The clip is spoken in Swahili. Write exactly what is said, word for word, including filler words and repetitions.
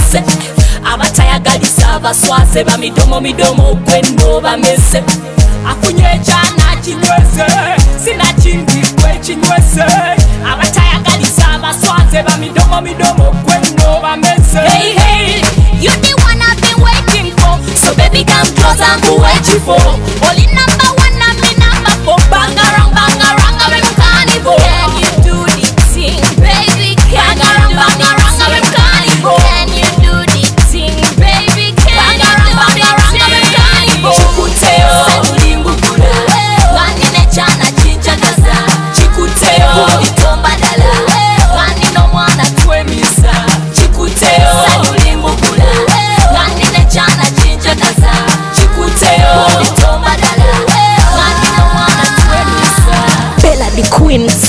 bamese abatayagalisa abaswaze bamidomo midomo gwendo bamese afunye chana kinywese sinakindi kwe kinywese abatayagalisa abaswaze bamidomo midomo gwendo bamese. Hey hey, you the one I've been waiting for, so baby come close and go wait you for. Only number one and me number four. Bang around, bang around, I'm carnival. Can you do the thing, baby? Can you bang around, I'm carnival. Can you do the thing, baby? Can you bang around, I'm carnival. Kikuteyo, ulimbu kula. Wani nechana chincha kaza. Kikuteyo, ulitomba dala. Wani no mwana tuwe misa. Kikuteyo, ulimbu kula. Wani nechana chincha kaza. Kikuteyo, ulitomba dala. Wani no mwana tuwe misa. Bella the queen.